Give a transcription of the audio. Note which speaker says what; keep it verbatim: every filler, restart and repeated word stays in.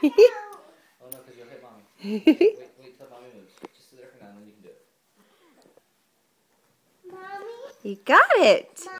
Speaker 1: Oh no, because you'll hit mommy. Wait, wait till mommy moves. Just sit there for now and then you can do it.
Speaker 2: You got it.